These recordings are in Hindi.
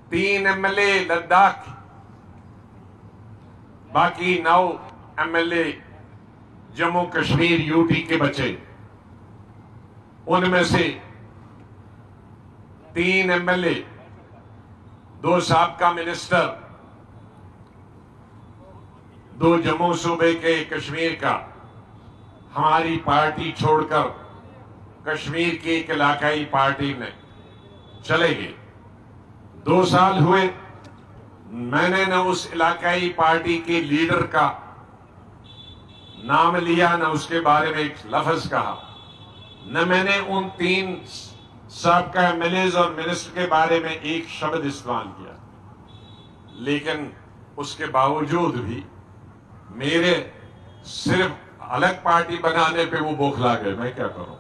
3 एमएलए लद्दाख, बाकी 9 एमएलए जम्मू कश्मीर यूटी के बचे। उनमें से 3 एमएलए, 2 साबका मिनिस्टर, 2 जम्मू सूबे के कश्मीर का, हमारी पार्टी छोड़कर कश्मीर की एक इलाकाई पार्टी में चले गए। 2 साल हुए, मैंने न उस इलाकाई पार्टी के लीडर का नाम लिया, न उसके बारे में एक लफ्ज कहा, न मैंने उन 3 साबका एमएलए और मिनिस्टर के बारे में एक शब्द इस्तेमाल किया। लेकिन उसके बावजूद भी मेरे सिर्फ अलग पार्टी बनाने पे वो बौखला गए। मैं क्या करूं,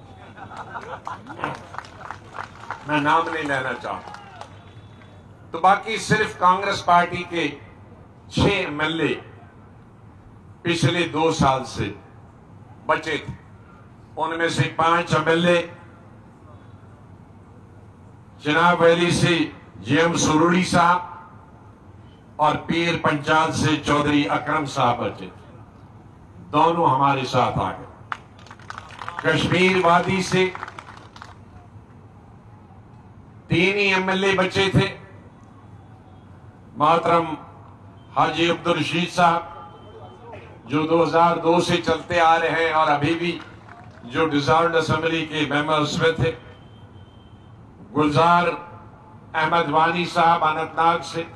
मैं नाम नहीं लेना चाहता। तो बाकी सिर्फ कांग्रेस पार्टी के 6 एमएलए पिछले 2 साल से बचे थे। उनमें से 5 एमएलए चिनाब वैली से जेएम सुरुड़ी साहब और पीर पंचाल से चौधरी अकरम साहब बचे थे। दोनों हमारे साथ आ गए। कश्मीर वादी से 3 ही एमएलए बचे थे, मोहतरम हाजी अब्दुल रशीद साहब जो 2002 से चलते आ रहे हैं और अभी भी जो डिसॉल्व्ड असेंबली के मेंबर उसमें थे, गुलजार अहमद वानी साहब अनंतनाग से,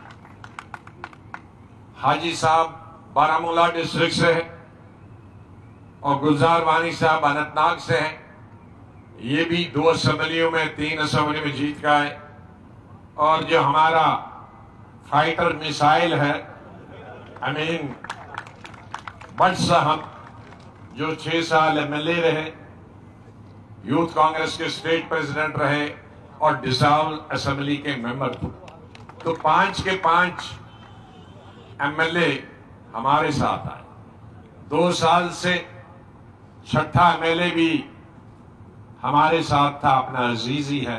हाजी साहब बारामूला डिस्ट्रिक्ट से हैं और गुलजार वानी साहब अनंतनाग से हैं। ये भी 2 असेंबलियों में, 3 असेंबली में जीत का है। और जो हमारा फाइटर मिसाइल है अमीन भट्ट साहब, जो 6 साल एमएलए रहे, यूथ कांग्रेस के स्टेट प्रेसिडेंट रहे और डिसॉल्व असेंबली के मेंबर थे। तो 5 के 5 एमएलए हमारे साथ आए। 2 साल से 6ठा एमएलए भी हमारे साथ था, अपना अजीज ही है।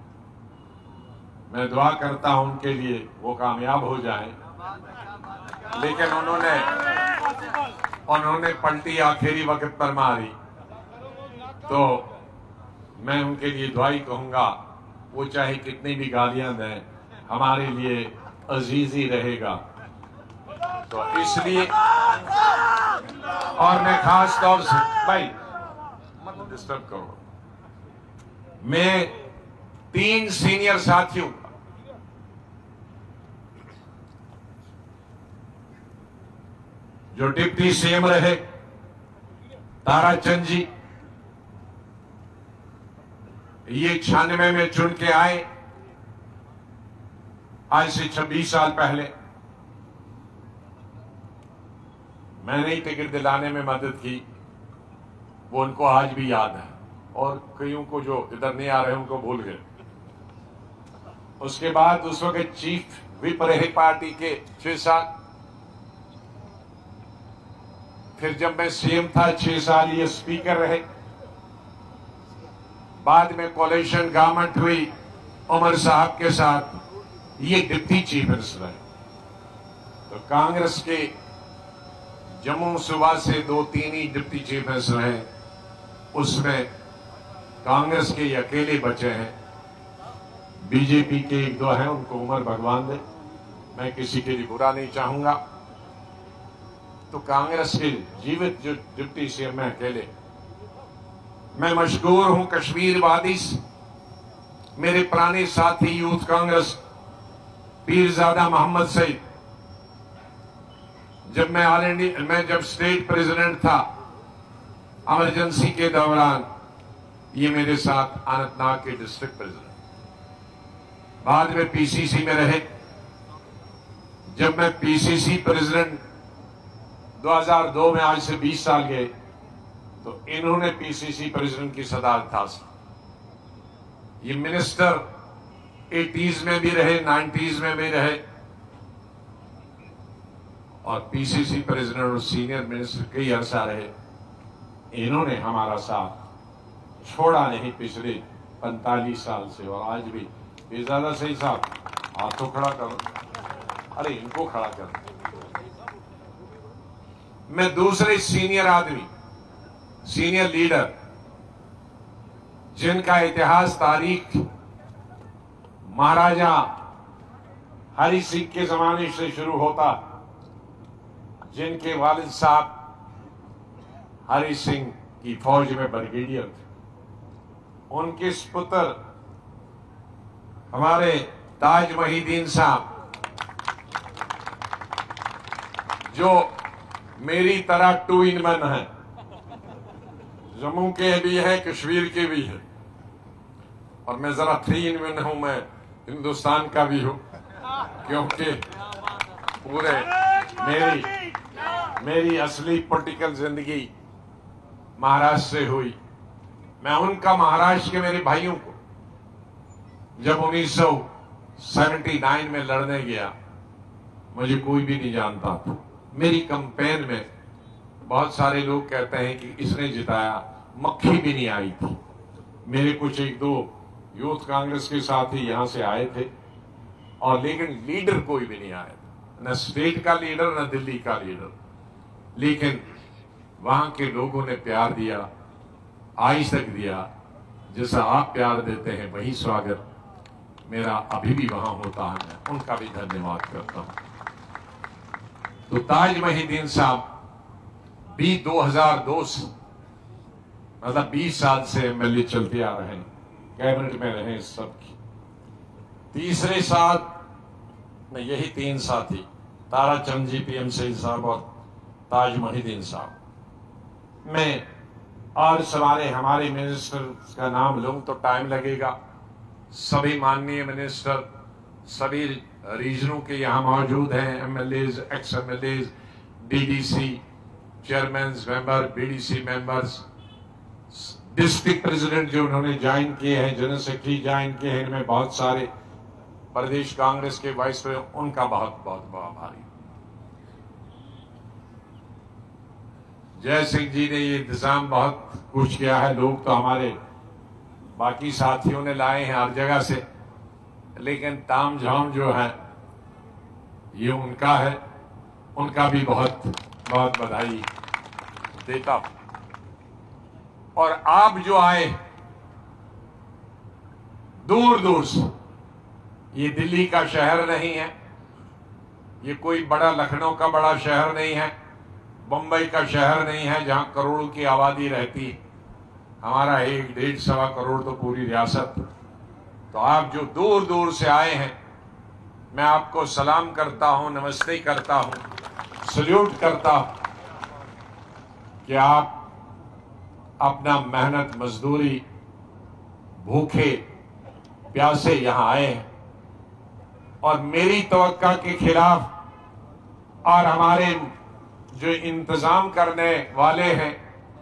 मैं दुआ करता हूं उनके लिए वो कामयाब हो जाए। लेकिन उन्होंने पलटी आखिरी वक्त पर मारी, तो मैं उनके लिए दुआ ही कहूंगा। वो चाहे कितनी भी गालियां दें, हमारे लिए अजीज ही रहेगा। तो इसलिए, और मैं खास तौर से, भाई मत डिस्टर्ब करो, मैं 3 सीनियर साथियों का जो डिप्टी सीएम रहे, ताराचंद जी, ये 96 में चुन के आए, आज से 26 साल पहले। मैंने ही टिकट दिलाने में मदद की, वो उनको आज भी याद है। और कईयों को जो इधर नहीं आ रहे उनको भूल गए। उसके बाद उस वक्त चीफ व्हिप रहे पार्टी के 6 साल। फिर जब मैं सीएम था 6 साल ये स्पीकर रहे। बाद में कोalition गवर्नमेंट हुई उमर साहब के साथ, ये डिप्टी चीफ मिनिस्टर है। तो कांग्रेस के जम्मू सूबा से 2-3 ही डिप्टी चीफ मिनिस्टर हैं, उसमें कांग्रेस के अकेले बचे हैं। बीजेपी के 1-2 हैं, उनको उम्र भगवान दे, मैं किसी के लिए बुरा नहीं चाहूंगा। तो कांग्रेस के जीवित जो डिप्टी सीएम में अकेले। मैं मशहूर हूं कश्मीर वादी से। मेरे पुराने साथी यूथ कांग्रेस पीरजादा मोहम्मद सईद, जब मैं ऑल इंडिया मैं जब स्टेट प्रेसिडेंट था इमरजेंसी के दौरान, ये मेरे साथ अनंतनाग के डिस्ट्रिक्ट प्रेसिडेंट, बाद में पीसीसी में रहे। जब मैं पीसीसी प्रेसिडेंट 2002 में, आज से 20 साल गए, तो इन्होंने पीसीसी प्रेसिडेंट की सदारत हासिल। ये मिनिस्टर 80s में भी रहे, 90s में भी रहे और पीसीसी प्रेसिडेंट और सीनियर मिनिस्टर कई अरसा रहे। इन्होंने हमारा साथ छोड़ा नहीं पिछले 45 साल से। और आज भी बेजादा सही साहब, हाथ तो खड़ा करो, अरे इनको खड़ा करो। मैं दूसरे सीनियर आदमी, सीनियर लीडर जिनका इतिहास तारीख महाराजा हरि सिंह के जमाने से शुरू होता, जिनके वालिद साहब हरि सिंह की फौज में ब्रिगेडियर थे, उनके पुत्र हमारे ताज मोहिद्दीन साहब, जो मेरी तरह 2 in 1 है, जम्मू के भी है, कश्मीर के भी है, और मैं जरा 3 in 1 हूं, मैं हिंदुस्तान का भी हूं, क्योंकि पूरे मेरी असली पॉलिटिकल जिंदगी महाराष्ट्र से हुई। मैं उनका महाराष्ट्र के मेरे भाइयों को जब 1979 में लड़ने गया, मुझे कोई भी नहीं जानता था। मेरी कैंपेन में बहुत सारे लोग कहते हैं कि इसने जिताया, मक्खी भी नहीं आई थी। मेरे कुछ 1-2 यूथ कांग्रेस के साथी यहां से आए थे, और लेकिन लीडर कोई भी नहीं आया, न स्टेट का लीडर न दिल्ली का लीडर। लेकिन वहां के लोगों ने प्यार दिया, आज तक दिया। जैसा आप प्यार देते हैं वही स्वागत मेरा अभी भी वहां होता है, मैं उनका भी धन्यवाद करता हूं। तो ताज मोहिद्दीन साहब भी 2002 से, मतलब 20 साल से एमएलए चलते आ रहे हैं, कैबिनेट में रहे सबकी। तीसरे साथ में यही 3 साथी, ताराचंद जी, PM सईद साहब और ताज मोहिद्दीन साहब। मैं और सवारे हमारे मिनिस्टर का नाम लूं तो टाइम लगेगा। सभी माननीय मिनिस्टर सभी रीजनों के यहाँ मौजूद हैं, MLAs, ex MLAs, DDC chairman member, BDC members, district president जो उन्होंने ज्वाइन किए हैं, जनरल सेक्रेटरी ज्वाइन किए हैं, इनमें बहुत सारे प्रदेश कांग्रेस के वाइस प्रेसिडेंट, उनका बहुत बहुत आभारी। जय सिंह जी ने ये इंतजाम बहुत कुछ किया है। लोग तो हमारे बाकी साथियों ने लाए हैं हर जगह से, लेकिन ताम झाम जो है ये उनका है, उनका भी बहुत बहुत बधाई देता हूं। और आप जो आए दूर दूर से, ये दिल्ली का शहर नहीं है, ये कोई बड़ा लखनऊ का बड़ा शहर नहीं है, बंबई का शहर नहीं है जहां करोड़ों की आबादी रहती है। हमारा 1-1.5 करोड़ तो पूरी रियासत। तो आप जो दूर दूर से आए हैं, मैं आपको सलाम करता हूं, नमस्ते करता हूं, सल्यूट करता हूं कि आप अपना मेहनत मजदूरी भूखे प्यासे यहां आए हैं, और मेरी तवक्का के खिलाफ और हमारे जो इंतजाम करने वाले हैं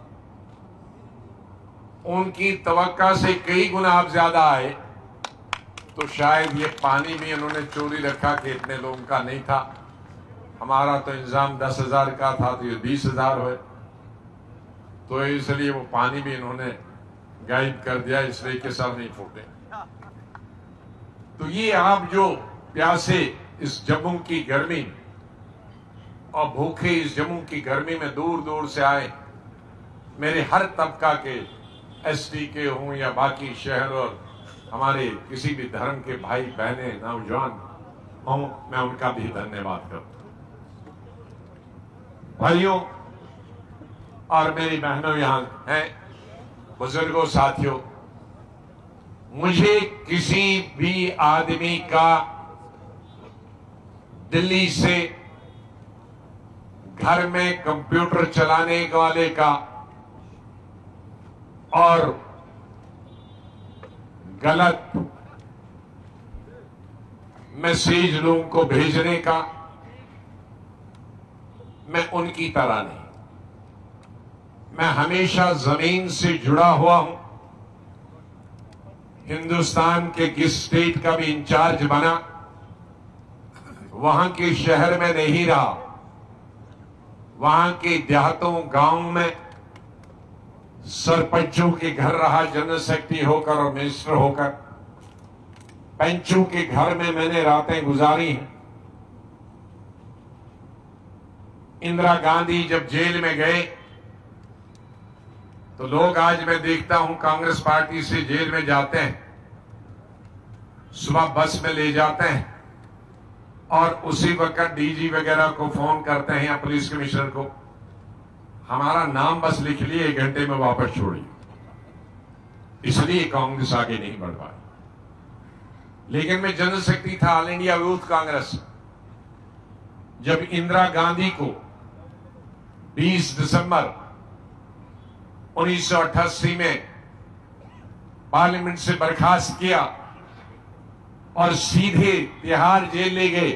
उनकी तवक्का से कई गुना आप ज्यादा आए। तो शायद ये पानी भी इन्होंने चोरी रखा कि इतने लोगों का नहीं था। हमारा तो इंतजाम 10,000 का था, तो ये 20,000 हुए, तो इसलिए वो पानी भी इन्होंने गायब कर दिया, इसलिए के सर नहीं फूटे। तो ये आप जो प्यासे इस जम्मू की गर्मी और भूखे इस जम्मू की गर्मी में दूर दूर से आए, मेरे हर तबका के ST के हों या बाकी शहर और हमारे किसी भी धर्म के भाई बहने नौजवान हों, मैं उनका भी धन्यवाद करता हूं। भाइयों और मेरी बहनों यहां हैं, बुजुर्गों, साथियों, मुझे किसी भी आदमी का दिल्ली से घर में कंप्यूटर चलाने वाले का और गलत मैसेज लोगों को भेजने का, मैं उनकी तरह नहीं। मैं हमेशा जमीन से जुड़ा हुआ हूं। हिंदुस्तान के किस स्टेट का भी इंचार्ज बना, वहां के शहर में नहीं रहा, वहां के देहातों गांवों में सरपंचों के घर रहा, जनरल सेक्रेटरी होकर और मिनिस्टर होकर। पेंचू के घर में मैंने रातें गुजारी हैं। इंदिरा गांधी जब जेल में गए तो लोग, आज मैं देखता हूं, कांग्रेस पार्टी से जेल में जाते हैं, सुबह बस में ले जाते हैं और उसी वक्त डीजी वगैरह को फोन करते हैं या पुलिस कमिश्नर को, हमारा नाम बस लिख लिए, 1 घंटे में वापस छोड़िए। इसलिए कांग्रेस आगे नहीं बढ़ पाई। लेकिन मैं जनरल सेक्रेटरी था ऑल इंडिया यूथ कांग्रेस। जब इंदिरा गांधी को 20 दिसंबर 1988 में पार्लियामेंट से बर्खास्त किया और सीधे तिहाड़ जेल ले गए,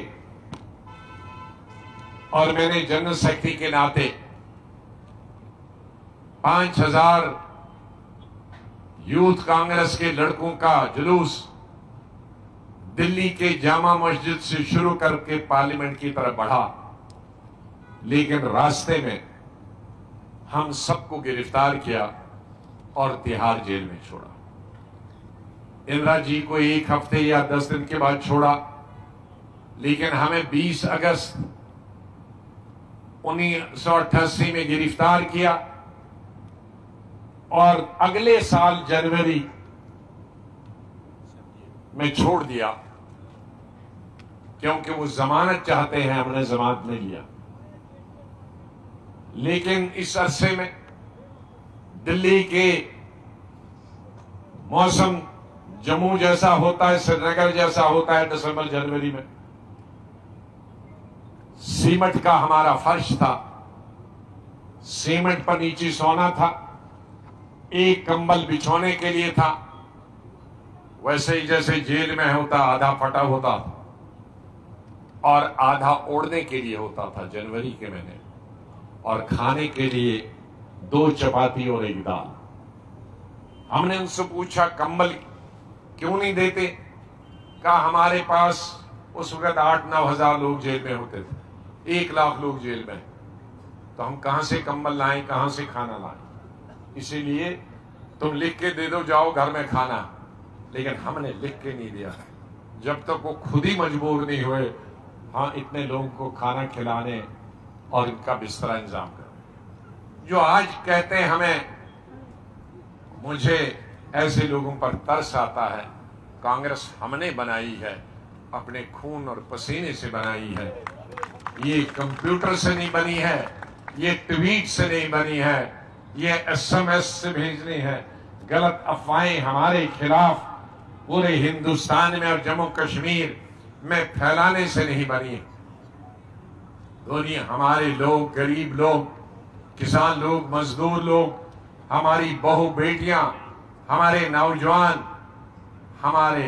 और मैंने जनरल सेक्रेटरी के नाते 5000 यूथ कांग्रेस के लड़कों का जुलूस दिल्ली के जामा मस्जिद से शुरू करके पार्लियामेंट की तरफ बढ़ा। लेकिन रास्ते में हम सबको गिरफ्तार किया और तिहाड़ जेल में छोड़ा। इंदिरा जी को 1 हफ्ते या 10 दिन के बाद छोड़ा, लेकिन हमें 20 अगस्त 1988 में गिरफ्तार किया और अगले साल जनवरी में छोड़ दिया, क्योंकि वो जमानत चाहते हैं, हमने जमानत नहीं लिया। लेकिन इस अरसे में दिल्ली के मौसम जम्मू जैसा होता है, श्रीनगर जैसा होता है दिसंबर जनवरी में। सीमेंट का हमारा फर्श था, सीमेंट पर नीचे सोना था, एक कंबल बिछोने के लिए था, वैसे ही जैसे जेल में होता, आधा फटा होता था और आधा ओढ़ने के लिए होता था जनवरी के महीने, और खाने के लिए 2 चपाती और 1 दाल। हमने उनसे पूछा कंबल क्यों नहीं देते? कहा हमारे पास उस वक्त 8-9 हजार लोग जेल में होते थे, 1 लाख लोग जेल में, तो हम कहां से कंबल लाएं, कहां से खाना लाएं? इसीलिए तुम लिख के दे दो, जाओ घर में खाना। लेकिन हमने लिख के नहीं दिया जब तक वो खुद ही मजबूर नहीं हुए हाँ इतने लोगों को खाना खिलाने और इनका बिस्तरा इंतजाम करें। जो आज कहते हैं हमें, मुझे ऐसे लोगों पर तरस आता है। कांग्रेस हमने बनाई है, अपने खून और पसीने से बनाई है, ये कंप्यूटर से नहीं बनी है, ये ट्वीट से नहीं बनी है, ये SMS से भेजनी है। गलत अफवाहें हमारे खिलाफ पूरे हिंदुस्तान में और जम्मू कश्मीर में फैलाने से नहीं बनी। दुनिया, हमारे लोग, गरीब लोग, किसान लोग, मजदूर लोग, हमारी बहू बेटियां, हमारे नौजवान, हमारे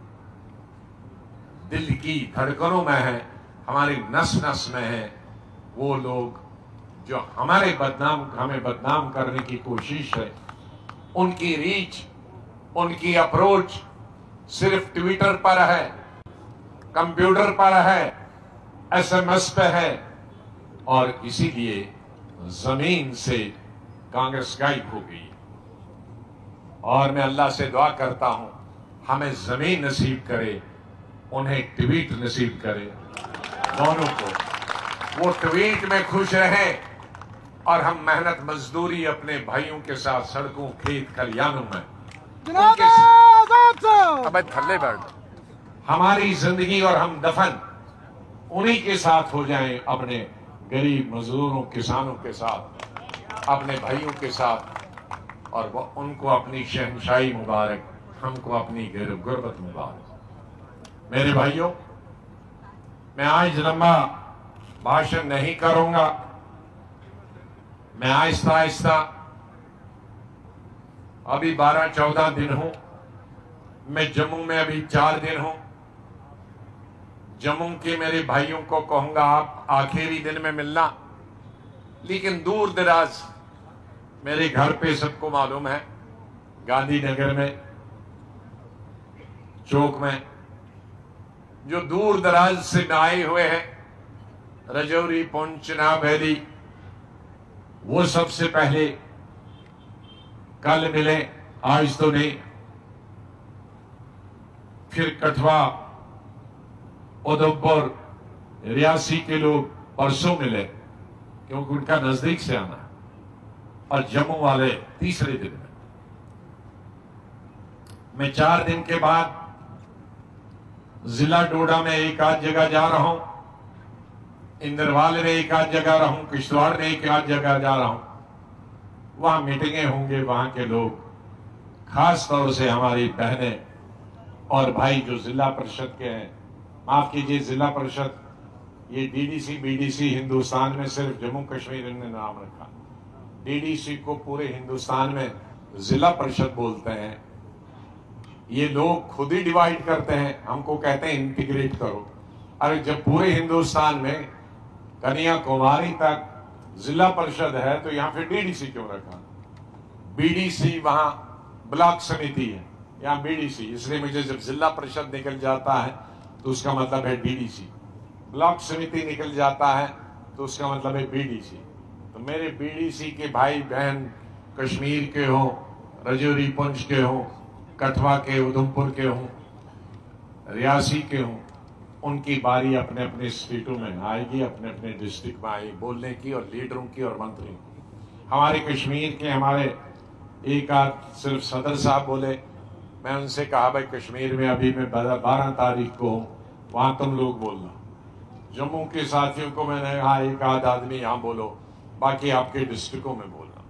दिल की धड़कनों में है, हमारी नस नस में है, वो लोग जो हमें बदनाम करने की कोशिश है, उनकी रीच, उनकी अप्रोच सिर्फ ट्विटर पर है, कंप्यूटर पर है, SMS पे है, और इसीलिए जमीन से कांग्रेस गायब हो गई। और मैं अल्लाह से दुआ करता हूं हमें जमीन नसीब करे, उन्हें ट्वीट नसीब करे, दोनों को। वो ट्वीट में खुश रहे और हम मेहनत मजदूरी अपने भाइयों के साथ सड़कों, खेत, खलियानों में थल्ले बैठ, हमारी जिंदगी और हम दफन उन्हीं के साथ हो जाएं, अपने गरीब मजदूरों, किसानों के साथ, अपने भाइयों के साथ, और वो उनको अपनी शहनशाही मुबारक, हमको अपनी गुर्बत मुबारक। मेरे भाइयों, मैं आज लंबा भाषण नहीं करूंगा, मैं आहिस्ता आहिस्ता, अभी 12-14 दिन हूं, मैं जम्मू में अभी 4 दिन हूं। जम्मू के मेरे भाइयों को कहूंगा आप आखिरी दिन में मिलना, लेकिन दूर दराज मेरे घर पे सबको मालूम है, गांधीनगर में, चौक में, जो दूर दराज से आए हुए हैं, रजौरी, पुंछ, चिनाब, वैली, वो सबसे पहले कल मिले, आज तो नहीं। फिर कठवा, उधमपुर, रियासी के लोग परसों मिले क्योंकि उनका नजदीक से आना है, और जम्मू वाले तीसरे दिन में। मैं 4 दिन के बाद जिला डोडा में एक आध जगह जा रहा हूं, इंदरवाल में एक आध जगह रहा हूं, किश्तवाड़ में एक आध जगह जा रहा हूं। वहां मीटिंगें होंगे, वहां के लोग, खास तौर से हमारी बहनें और भाई जो जिला परिषद के हैं, माफ कीजिए जिला परिषद, ये डीडीसी बीडीसी हिंदुस्तान में सिर्फ जम्मू कश्मीर ने नाम रखा, डीडीसी को पूरे हिंदुस्तान में जिला परिषद बोलते हैं। ये लोग खुद ही डिवाइड करते हैं, हमको कहते हैं इंटीग्रेट करो। अरे जब पूरे हिंदुस्तान में कन्याकुमारी तक जिला परिषद है तो यहां फिर डीडीसी क्यों रखा? बीडीसी वहां ब्लॉक समिति है, यहां बीडीसी, इसलिए मुझे जब जिला परिषद निकल जाता है तो उसका मतलब है डीडीसी, ब्लॉक समिति निकल जाता है तो उसका मतलब है बीडीसी। तो मेरे बीडीसी के भाई बहन कश्मीर के हों, रजौरी पुंछ के हों, कठवा के, उधमपुर के हों, रियासी के हों, उनकी बारी अपने अपने स्टेटों में आएगी, अपने अपने डिस्ट्रिक्ट में आएगी बोलने की, और लीडरों की और मंत्रियों की। हमारे कश्मीर के हमारे एक आध सिर्फ सदर साहब बोले, मैं उनसे कहा भाई कश्मीर में अभी मैं 12 तारीख को हूं, वहां तुम लोग बोलना। जम्मू के साथियों को मैंने कहा एक आध आदमी यहां बोलो, बाकी आपके डिस्ट्रिक्टों में बोलना।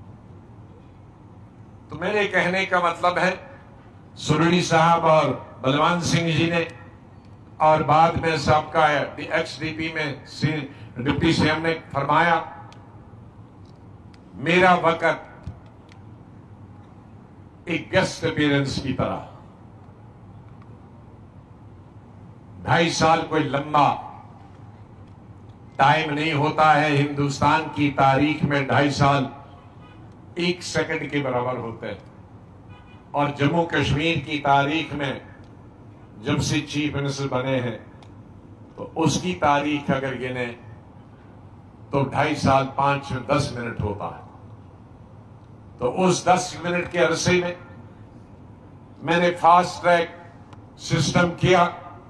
तो मेरे कहने का मतलब है, सुरड़ी साहब और बलवान सिंह जी ने, और बाद में सबका XDP में डिप्टी सीएम ने फरमाया, मेरा वक्त एक गेस्ट अपीयरेंस की तरह, 2.5 साल कोई लंबा टाइम नहीं होता है। हिंदुस्तान की तारीख में 2.5 साल 1 सेकंड के बराबर होते हैं, और जम्मू कश्मीर की तारीख में जब से चीफ मिनिस्टर बने हैं तो उसकी तारीख अगर गिने तो 2.5 साल 5-10 मिनट होता है। तो उस 10 मिनट के अरसे में मैंने फास्ट ट्रैक सिस्टम किया,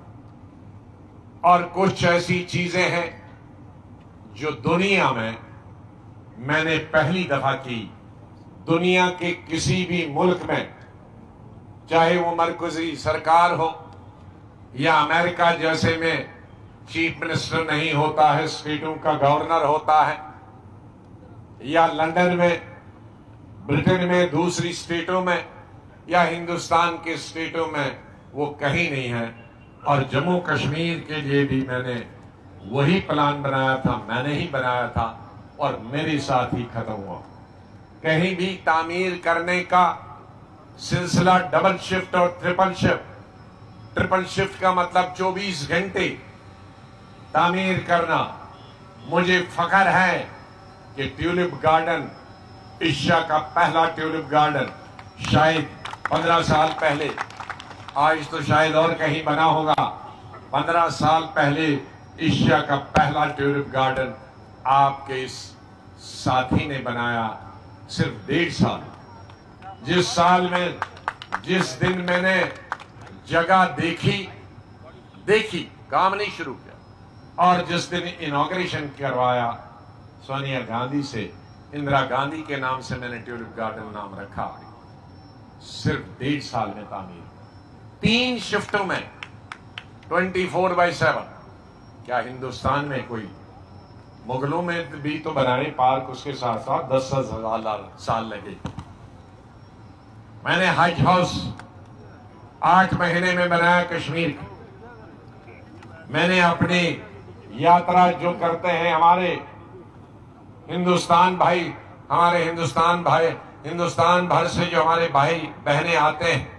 और कुछ ऐसी चीजें हैं जो दुनिया में मैंने पहली दफा की। दुनिया के किसी भी मुल्क में, चाहे वो मरकजी सरकार हो या अमेरिका जैसे में चीफ मिनिस्टर नहीं होता है, स्टेटों का गवर्नर होता है, या लंदन में, ब्रिटेन में, दूसरी स्टेटों में, या हिंदुस्तान के स्टेटों में, वो कहीं नहीं है। और जम्मू कश्मीर के लिए भी मैंने वही प्लान बनाया था, मैंने ही बनाया था, और मेरे साथ ही खत्म हुआ। कहीं भी तामीर करने का सिलसिला डबल शिफ्ट और ट्रिपल शिफ्ट, ट्रिपल शिफ्ट का मतलब 24 घंटे तामीर करना। मुझे फख्र है कि ट्यूलिप गार्डन, एशिया का पहला ट्यूलिप गार्डन, शायद 15 साल पहले, आज तो शायद और कहीं बना होगा, 15 साल पहले एशिया का पहला ट्यूलिप गार्डन आपके इस साथी ने बनाया, सिर्फ 1.5 साल। जिस साल में, जिस दिन मैंने जगह देखी, काम नहीं शुरू किया, और जिस दिन इनॉग्रेशन करवाया सोनिया गांधी से, इंदिरा गांधी के नाम से मैंने ट्यूलिप गार्डन नाम रखा, सिर्फ 1.5 साल में तामीर, 3 शिफ्टों में, 24/7। क्या हिंदुस्तान में कोई, मुगलों में भी तो बनाए पार्क, उसके साथ साथ 10,000 साल लगे। मैंने हज हाउस 8 महीने में बनाया कश्मीर। मैंने अपनी यात्रा जो करते हैं हमारे हिंदुस्तान भाई, हमारे हिंदुस्तान भर से जो हमारे भाई बहनें आते हैं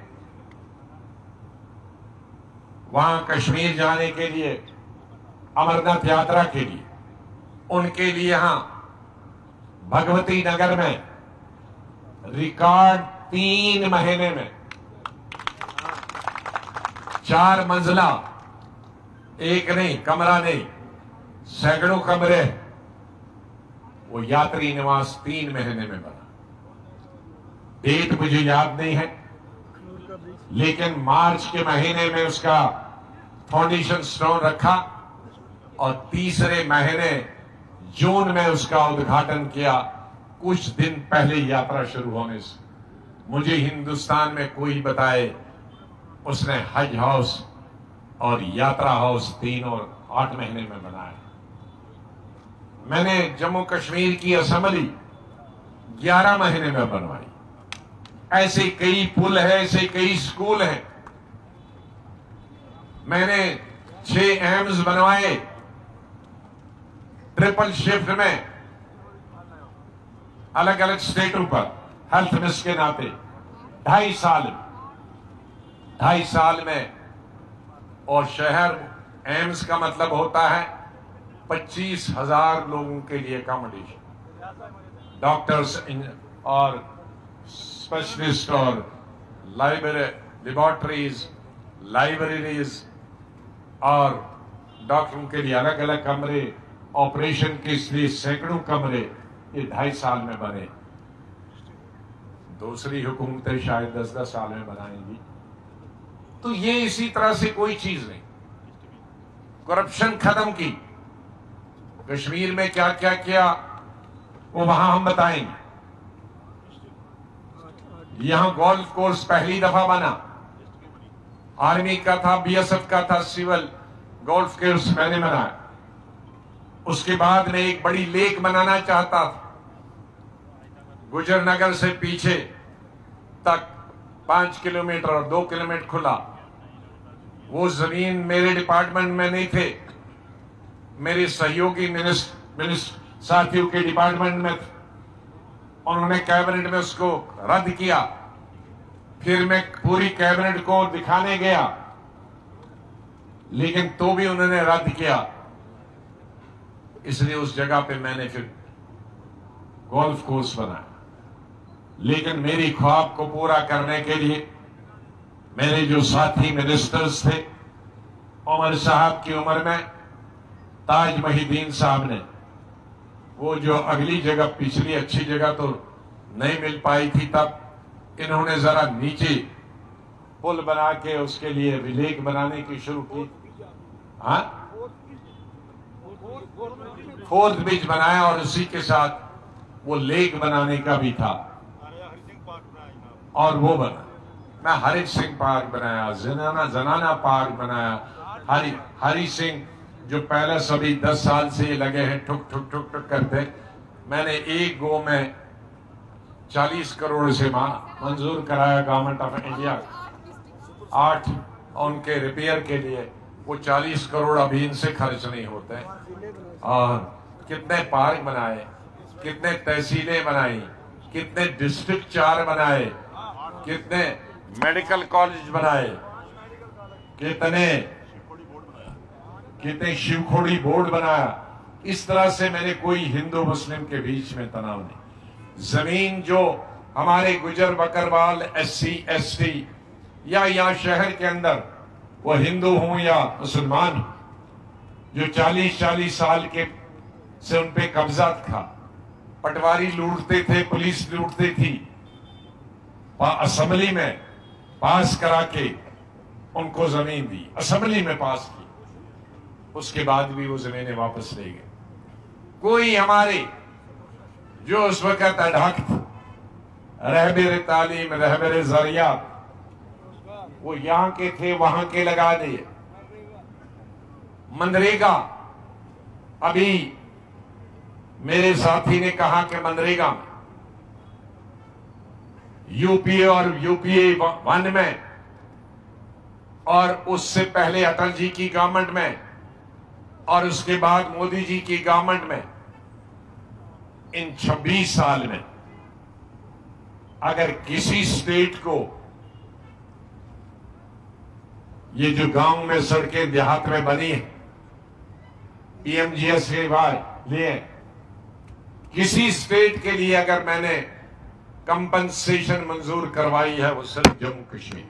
वहां कश्मीर जाने के लिए, अमरनाथ यात्रा के लिए, उनके लिए यहां भगवती नगर में रिकॉर्ड 3 महीने में 4 मंजिला, एक नहीं, कमरा नहीं, सैकड़ों कमरे, वो यात्री निवास 3 महीने में बना। डेट मुझे याद नहीं है, लेकिन मार्च के महीने में उसका फाउंडेशन स्टोन रखा और तीसरे महीने जून में उसका उद्घाटन किया, कुछ दिन पहले यात्रा शुरू होने से। मुझे हिंदुस्तान में कोई बताए उसने हज हाउस और यात्रा हाउस 3 और 8 महीने में बनाया। मैंने जम्मू कश्मीर की असेंबली 11 महीने में बनवाई। ऐसे कई पुल है, ऐसे कई स्कूल हैं। मैंने 6 एम्स बनवाए ट्रिपल शिफ्ट में, अलग अलग स्टेटों पर, हेल्थ मिनिस्टर के नाते 2.5 साल में। और शहर एम्स का मतलब होता है 25,000 लोगों के लिए अकोमोडेशन, डॉक्टर्स और स्पेशलिस्ट और लेबोरेटरीज, लाइब्रेरीज और डॉक्टरों के लिए अलग अलग कमरे, ऑपरेशन के लिए सैकड़ों कमरे। ये 2.5 साल में बने। दूसरी हुकूमतें शायद 10-10 साल में बनाएंगी। तो ये इसी तरह से कोई चीज नहीं। करप्शन खत्म की। कश्मीर में क्या क्या किया वो वहां हम बताएंगे। यहां गोल्फ कोर्स पहली दफा बना, आर्मी का था, बीएसएफ का था, सिविल गोल्फ कोर्स मैंने बनाया। उसके बाद में एक बड़ी लेक बनाना चाहता था, गुजरनगर से पीछे तक 5 किलोमीटर और 2 किलोमीटर खुला। वो जमीन मेरे डिपार्टमेंट में नहीं थे, मेरे सहयोगी मिनिस्टर साथियों के डिपार्टमेंट में थे। उन्होंने कैबिनेट में उसको रद्द किया। फिर मैं पूरी कैबिनेट को दिखाने गया, लेकिन तो भी उन्होंने रद्द किया। इसलिए उस जगह पे मैंने फिर गोल्फ कोर्स बनाया। लेकिन मेरी ख्वाब को पूरा करने के लिए मेरे जो साथी मिनिस्टर्स थे, उमर साहब की उम्र में ताज महिदीन साहब ने वो जो अगली जगह, पिछली अच्छी जगह तो नहीं मिल पाई थी, तब इन्होंने जरा नीचे पुल बना के उसके लिए लेक बनाने की शुरू की। हाँ, 4th ब्रिज बनाया और उसी के साथ वो लेक बनाने का भी था और वो बना। मैं हरि सिंह पार्क बनाया, जनाना पार्क बनाया। हरि सिंह जो पहले सभी 10 साल से ये लगे हैं ठुक ठुक ठुक ठुक करते, मैंने एक गो में 40 करोड़ से मंजूर कराया गवर्नमेंट ऑफ इंडिया 8 उनके रिपेयर के लिए। वो 40 करोड़ अभी इनसे खर्च नहीं होते। और कितने पार्क बनाए, कितने तहसीलें बनाई, कितने डिस्ट्रिक्ट 4 बनाए, कितने मेडिकल कॉलेज बनाए, कितने शिवखोड़ी बोर्ड बनाया। इस तरह से मैंने कोई हिंदू मुस्लिम के बीच में तनाव नहीं। जमीन जो हमारे गुजर बकरवाल, SC ST या यहाँ शहर के अंदर वो हिंदू हों या मुसलमान हो, जो 40-40 साल के से उन पे कब्जा था, पटवारी लूटते थे, पुलिस लूटती थी, असेंबली में पास करा के उनको जमीन दी, असेंबली में पास की। उसके बाद भी वो जमीनें वापस ले गए। कोई हमारे जो उस वक्त अढ़ाक थे, रहबर तालीम, रहबर जरिया, वो यहां के थे वहां के लगा दिए। मनरेगा, अभी मेरे साथी ने कहा कि मनरेगा में यूपीए और यूपीए 1 में और उससे पहले अटल जी की गवर्नमेंट में और उसके बाद मोदी जी की गवर्नमेंट में, इन 26 साल में अगर किसी स्टेट को ये जो गांव में सड़कें देहात में बनी है PMGS के लिए, किसी स्टेट के लिए अगर मैंने कंपनसेशन मंजूर करवाई है वो सिर्फ जम्मू कश्मीर।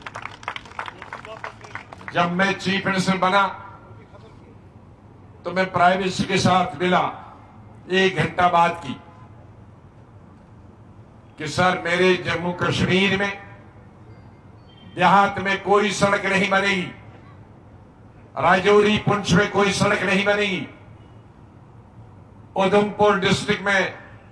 जब मैं चीफ मिनिस्टर बना तो मैं प्राइम मिनिस्टर के साथ मिला 1 घंटा बात की कि सर मेरे जम्मू कश्मीर में देहात में कोई सड़क नहीं बनेगी, राजौरी पुंछ में कोई सड़क नहीं बनेगी, उधमपुर डिस्ट्रिक्ट में,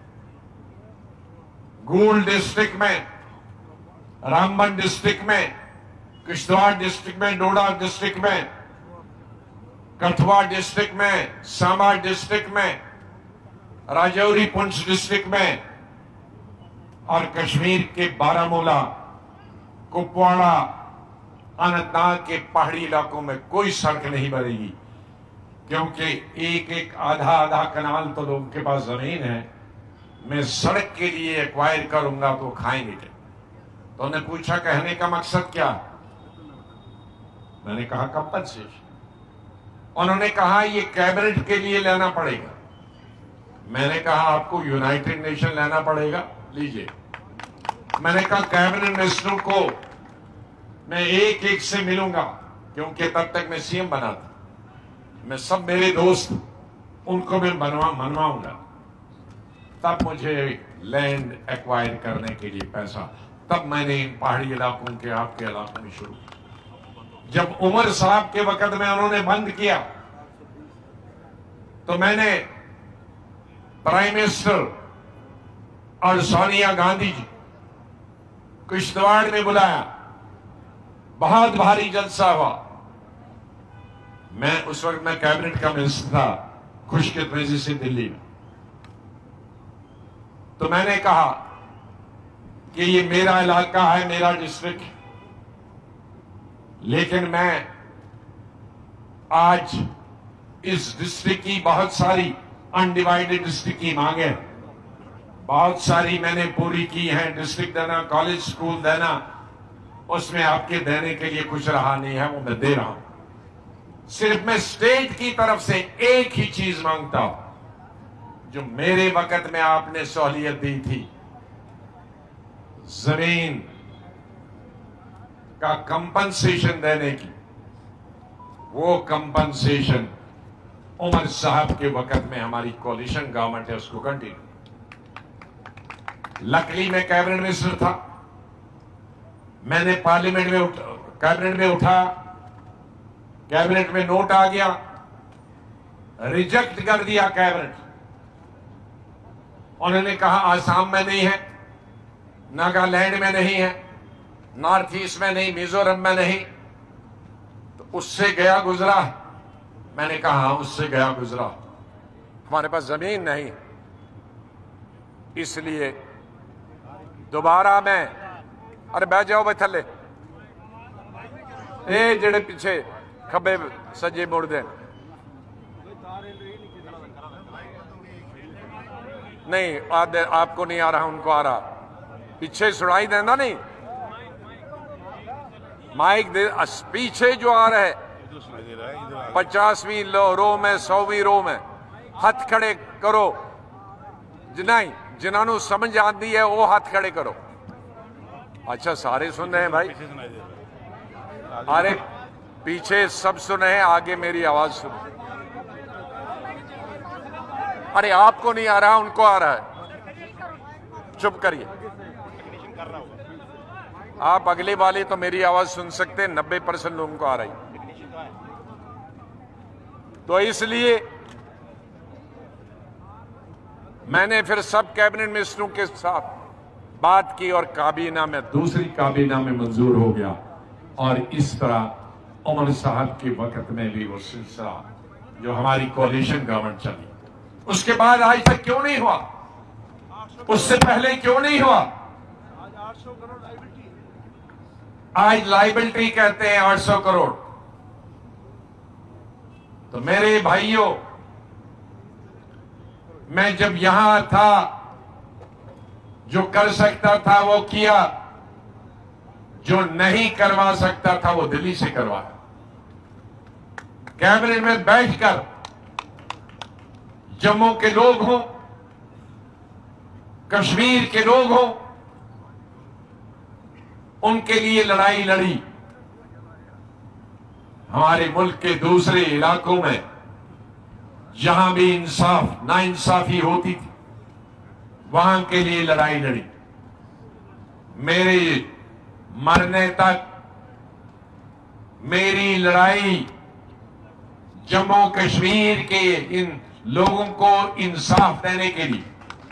गूल डिस्ट्रिक्ट में, रामबन डिस्ट्रिक्ट में, किश्तवाड़ डिस्ट्रिक्ट में, डोडा डिस्ट्रिक्ट में, कठुआ डिस्ट्रिक्ट में, सांबा डिस्ट्रिक्ट में, राजौरी पुंछ डिस्ट्रिक्ट में और कश्मीर के बारामूला, कुपवाड़ा, अनंतनाग के पहाड़ी इलाकों में कोई सड़क नहीं बनेगी, क्योंकि एक एक आधा आधा कनाल तो लोगों के पास जमीन है। मैं सड़क के लिए एक्वायर करूंगा तो खाएंगे क्या? तो उन्होंने पूछा कहने का मकसद क्या? मैंने कहा कंपनसेशन। उन्होंने कहा ये कैबिनेट के लिए लेना पड़ेगा। मैंने कहा आपको यूनाइटेड नेशन लेना पड़ेगा, लीजिए। मैंने कहा कैबिनेट मिनिस्टरों को मैं एक एक से मिलूंगा, क्योंकि तब तक मैं सीएम बना था। मैं सब मेरे दोस्त उनको मैं मनवाऊंगा, तब मुझे लैंड एक्वायर करने के लिए पैसा। तब मैंने इन पहाड़ी इलाकों के, आपके इलाकों में शुरू। जब उमर साहब के वक्त में उन्होंने बंद किया तो मैंने प्राइम मिनिस्टर और सोनिया गांधी जी किश्तवाड़ में बुलाया, बहुत भारी जलसा हुआ। मैं उस वक्त मैं कैबिनेट का मिनिस्टर था, खुशकिस्मती से दिल्ली में। तो मैंने कहा कि ये मेरा इलाका है, मेरा डिस्ट्रिक्ट है, लेकिन मैं आज इस डिस्ट्रिक्ट की बहुत सारी अनडिवाइडेड डिस्ट्रिक्ट की मांगे बहुत सारी मैंने पूरी की हैं। डिस्ट्रिक्ट देना, कॉलेज स्कूल देना, उसमें आपके देने के लिए कुछ रहा नहीं है, वो मैं दे रहा हूं। सिर्फ मैं स्टेट की तरफ से एक ही चीज मांगता हूं जो मेरे वक्त में आपने सहूलियत दी थी, जमीन का कंपनसेशन देने की। वो कंपनसेशन उमर साहब के वक्त में हमारी कोalition गवर्नमेंट है, उसको कंटिन्यू। लकली में कैबिनेट मिनिस्टर था, मैंने पार्लियामेंट में कैबिनेट में उठा, कैबिनेट में नोट आ गया, रिजेक्ट कर दिया कैबिनेट। उन्होंने कहा आसाम में नहीं है, नागालैंड में नहीं है, नॉर्थ ईस्ट में नहीं, मिजोरम में नहीं। तो उससे गया गुजरा। मैंने कहा हाँ, उससे गया गुजरा, हमारे पास जमीन नहीं, इसलिए दोबारा मैं, अरे बैठ जाओ भाई थले, ए जेड़े पीछे खब्बे सज्जे मुड़ दे, नहीं आपको नहीं आ रहा, उनको आ रहा, पीछे सुनाई देना नहीं, माइक दे। पीछे जो आ रहा है 50वीं रो में, 100वीं रो में, हाथ खड़े करो। नहीं, जिन्होंने समझ आती है वो हाथ खड़े करो। अच्छा, सारे सुन रहे हैं भाई? अरे पीछे सब सुन रहे हैं, आगे मेरी आवाज सुनो। अरे आपको नहीं आ रहा, उनको आ रहा है, चुप करिए। आप अगले वाले तो मेरी आवाज सुन सकते हैं, 90% लोगों को आ रही। तो इसलिए मैंने फिर सब कैबिनेट मिनिस्टरों के साथ बात की और काबीना में, दूसरी काबीना में मंजूर हो गया। और इस तरह उमर साहब के वक्त में भी वो सिलसिला जो हमारी कोalition गवर्नमेंट चली, उसके बाद आज तक क्यों नहीं हुआ? उससे पहले क्यों नहीं हुआ? आज लाइबिलिटी कहते हैं 800 करोड़। तो मेरे भाइयों, मैं जब यहां था, जो कर सकता था वो किया, जो नहीं करवा सकता था वो दिल्ली से करवाया। कैबिनेट में बैठकर जम्मू के लोग हों, कश्मीर के लोग हों, उनके लिए लड़ाई लड़ी। हमारे मुल्क के दूसरे इलाकों में जहां भी इंसाफ नाइंसाफी होती थी, वहां के लिए लड़ाई लड़ी। मेरे मरने तक मेरी लड़ाई जम्मू कश्मीर के इन लोगों को इंसाफ देने के लिए,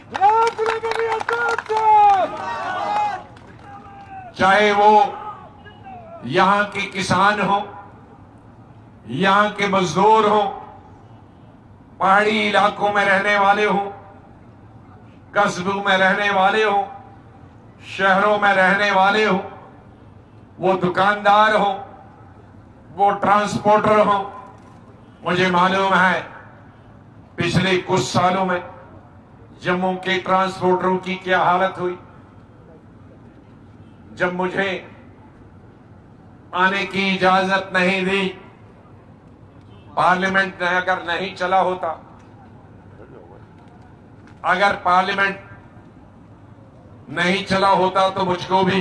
चाहे वो यहां के किसान हो, यहां के मजदूर हो, पहाड़ी इलाकों में रहने वाले हो, कस्बों में रहने वाले हो, शहरों में रहने वाले हो, वो दुकानदार हो, वो ट्रांसपोर्टर हो। मुझे मालूम है पिछले कुछ सालों में जम्मू के ट्रांसपोर्टरों की क्या हालत हुई। जब मुझे आने की इजाजत नहीं दी, पार्लियामेंट अगर नहीं चला होता, अगर पार्लियामेंट नहीं चला होता तो मुझको भी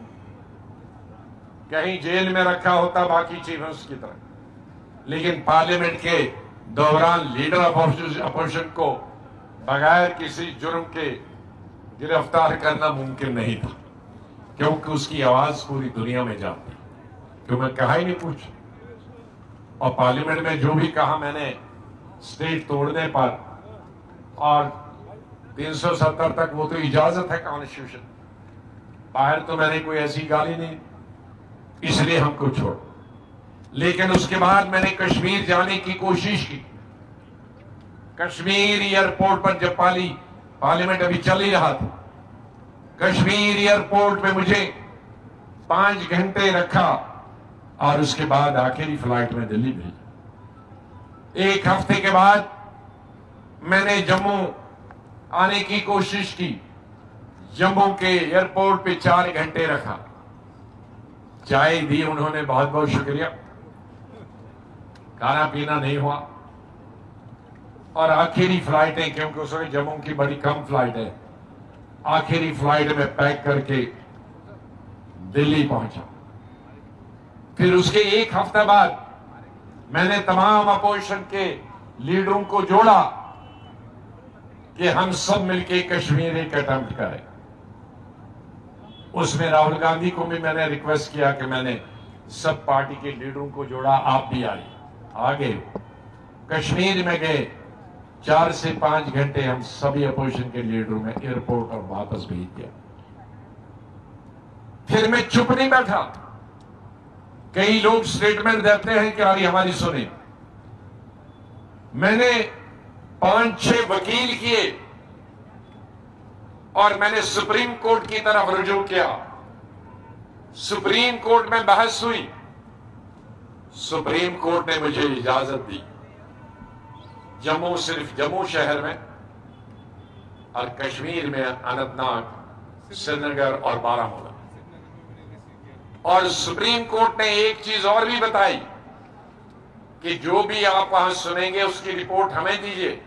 कहीं जेल में रखा होता बाकी चीजों की तरह। लेकिन पार्लियामेंट के दौरान लीडर ऑफ अपोजिशन को बगैर किसी जुर्म के गिरफ्तार करना मुमकिन नहीं था, क्योंकि उसकी आवाज पूरी दुनिया में जाती। क्यों मैं कहा ही नहीं कुछ, और पार्लियामेंट में जो भी कहा मैंने स्टेट तोड़ने पर, और 370 तक वो तो इजाजत है कॉन्स्टिट्यूशन, बाहर तो मैंने कोई ऐसी गाली नहीं, इसलिए हमको छोड़। लेकिन उसके बाद मैंने कश्मीर जाने की कोशिश की। कश्मीर एयरपोर्ट पर जब पार्लियामेंट अभी चल ही रहा था, कश्मीर एयरपोर्ट पे मुझे 5 घंटे रखा और उसके बाद आखिरी फ्लाइट में दिल्ली भेजा। 1 हफ्ते के बाद मैंने जम्मू आने की कोशिश की। जम्मू के एयरपोर्ट पे 4 घंटे रखा, चाय दी उन्होंने, बहुत बहुत शुक्रिया, खाना पीना नहीं हुआ। और आखिरी फ्लाइटें, क्योंकि उस वक्त जम्मू की बड़ी कम फ्लाइट है, आखिरी फ्लाइट में पैक करके दिल्ली पहुंचा। फिर उसके 1 हफ्ते बाद मैंने तमाम अपोजिशन के लीडरों को जोड़ा कि हम सब मिलकर कश्मीर एक अटेम्प्ट करें। उसमें राहुल गांधी को भी मैंने रिक्वेस्ट किया कि मैंने सब पार्टी के लीडरों को जोड़ा, आप भी आए। आगे कश्मीर में गए, 4 से 5 घंटे हम सभी अपोजिशन के लीडरों में एयरपोर्ट और वापस भेज दिया। फिर मैं चुप नहीं बैठा। कई लोग स्टेटमेंट देते हैं कि अभी हमारी सुने। मैंने 5-6 वकील किए और मैंने सुप्रीम कोर्ट की तरफ रुजू किया। सुप्रीम कोर्ट में बहस हुई, सुप्रीम कोर्ट ने मुझे इजाजत दी जम्मू, सिर्फ जम्मू शहर में और कश्मीर में अनंतनाग, श्रीनगर और बारामूला। और सुप्रीम कोर्ट ने एक चीज और भी बताई कि जो भी आप वहां सुनेंगे उसकी रिपोर्ट हमें दीजिए,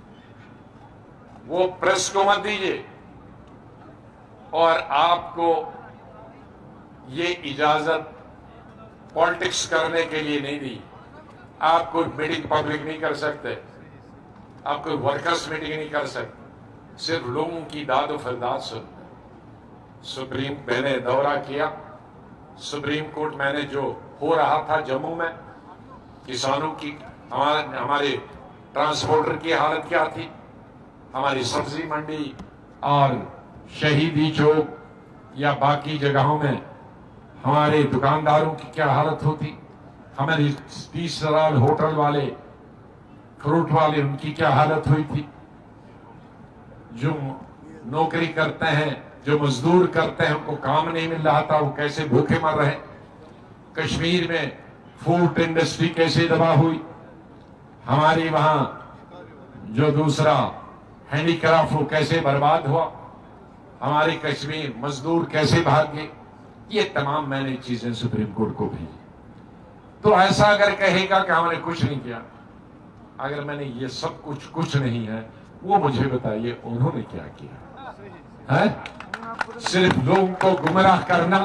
वो प्रेस को मत दीजिए, और आपको ये इजाजत पॉलिटिक्स करने के लिए नहीं दी। आप कोई मीटिंग पब्लिक नहीं कर सकते, आप कोई वर्कर्स मीटिंग नहीं कर सकते, सिर्फ लोगों की दाद और फरियाद सुन। सुप्रीम मैंने दौरा किया, सुप्रीम कोर्ट मैंने जो हो रहा था जम्मू में, किसानों की, हमारे ट्रांसपोर्टर की हालत क्या थी, हमारी सब्जी मंडी और शहीदी चौक या बाकी जगहों में हमारे दुकानदारों की क्या हालत होती, हमारे 30 सराल होटल वाले, फ्रूट वाले, उनकी क्या हालत हुई थी, जो नौकरी करते हैं, जो मजदूर करते हैं, उनको काम नहीं मिल रहा था, वो कैसे भूखे मर रहे। कश्मीर में फूड इंडस्ट्री कैसे तबाह हुई, हमारी वहां जो दूसरा हैंडीक्राफ्ट वो कैसे बर्बाद हुआ, हमारे कश्मीर मजदूर कैसे भाग गए। ये तमाम मैंने चीजें सुप्रीम कोर्ट को भेजी। तो ऐसा अगर कहेगा कि हमने कुछ नहीं किया, अगर मैंने ये सब कुछ नहीं है, वो मुझे बताइए उन्होंने क्या किया है? सिर्फ लोगों को गुमराह करना,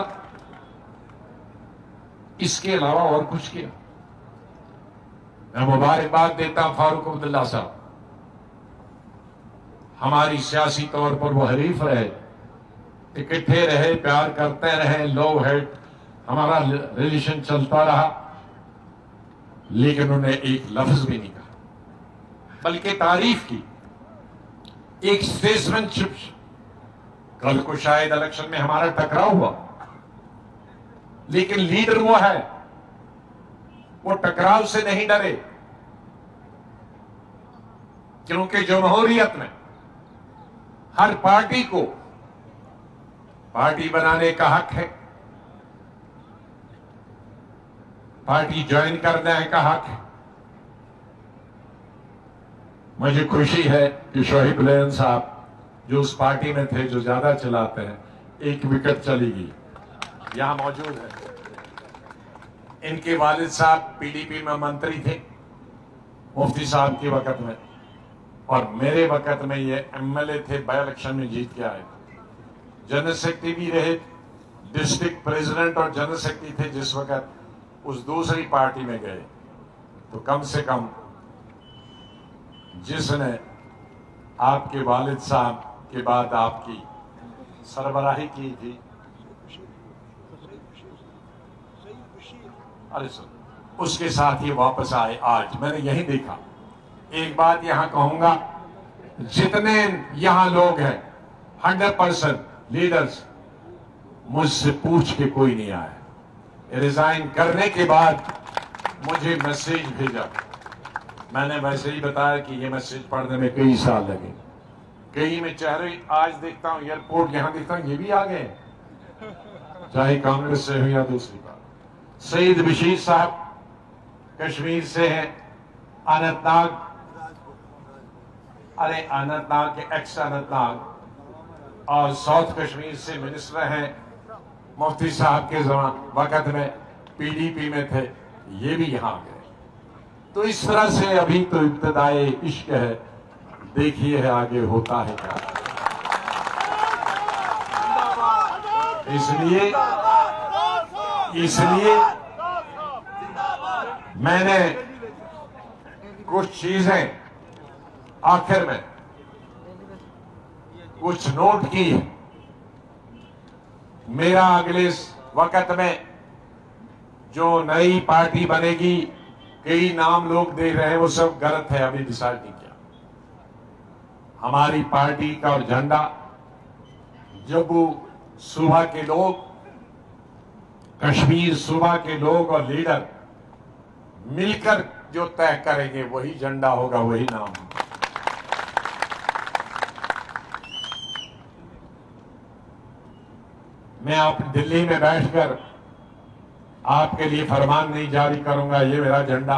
इसके अलावा और कुछ किया? मैं मुबारकबाद देता हूं फारूक अब्दुल्ला साहब, हमारी सियासी तौर पर वो हरीफ रहे, इकट्ठे रहे, प्यार करते रहे, लो हेट हमारा रिलेशन चलता रहा। लेकिन उन्होंने एक लफ्ज भी नहीं कहा, बल्कि तारीफ की, एक स्टेट्समैनशिप। कल को शायद इलेक्शन में हमारा टकराव हुआ, लेकिन लीडर वो है, वो टकराव से नहीं डरे, क्योंकि जमहूरियत में हर पार्टी को पार्टी बनाने का हक है, पार्टी ज्वाइन करने का हक है। मुझे खुशी है कि शोएब लेन साहब जो उस पार्टी में थे जो ज्यादा चलाते हैं, एक विकेट चली गई, यहां मौजूद है। इनके वालिद साहब पीडीपी में मंत्री थे मुफ्ती साहब के वक्त में, और मेरे वक्त में ये एमएलए थे, बाय इलेक्शन में जीत के आए। जनरल सेक्रेटरी भी रहे, डिस्ट्रिक्ट प्रेसिडेंट और जनरल सेक्रेटरी थे जिस वक्त उस दूसरी पार्टी में गए। तो कम से कम जिसने आपके वालिद साहब के बाद आपकी सरबराही की थी, अरे सर, उसके साथ ही वापस आए। आज मैंने यही देखा। एक बात यहां कहूंगा, जितने यहां लोग हैं 100% लीडर्स, मुझसे पूछ के कोई नहीं आया। रिजाइन करने के बाद मुझे मैसेज भेजा, मैंने वैसे ही बताया कि ये मैसेज पढ़ने में कई साल लगे। कई में चेहरे आज देखता हूं, एयरपोर्ट यहां देखता हूं, ये भी आ गए, चाहे कांग्रेस से हो या दूसरी बात। सईद बशीर साहब कश्मीर से हैं, अनंतनाग, अरे अनंतनाग के एक्स अनंतनाग, और साउथ कश्मीर से मिनिस्टर हैं, मुफ्ती साहब के वक्त में पीडीपी में थे, ये भी यहां गए। तो इस तरह से अभी तो इब्तिदाए इश्क है, देखिए है आगे होता है क्या। इसलिए मैंने कुछ चीजें आखिर में कुछ नोट की है। मेरा अगले वक्त में जो नई पार्टी बनेगी, कई नाम लोग देख रहे हैं, वो सब गलत है, अभी डिसाइड नहीं किया। हमारी पार्टी का और झंडा जम्मू सूबा के लोग, कश्मीर सूबा के लोग और लीडर मिलकर जो तय करेंगे वही झंडा होगा, वही नाम होगा। मैं आप दिल्ली में बैठकर आपके लिए फरमान नहीं जारी करूंगा, ये मेरा झंडा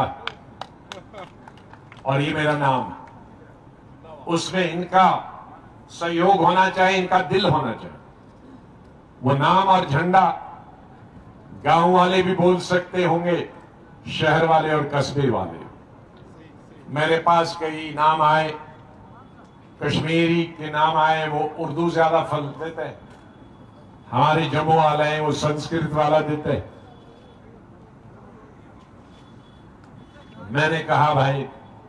और ये मेरा नाम। उसमें इनका सहयोग होना चाहिए, इनका दिल होना चाहिए। वो नाम और झंडा गांव वाले भी बोल सकते होंगे, शहर वाले और कस्बे वाले। मेरे पास कई नाम आए, कश्मीरी के नाम आए, वो उर्दू ज्यादा फल देते हैं। हमारे जम्मू वाले हैं, वो संस्कृत वाला देते हैं। मैंने कहा भाई,